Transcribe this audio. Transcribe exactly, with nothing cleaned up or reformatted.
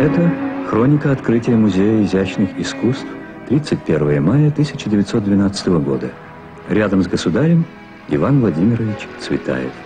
Это хроника открытия Музея изящных искусств тридцать первое мая тысяча девятьсот двенадцатого года. Рядом с государем Иван Владимирович Цветаев.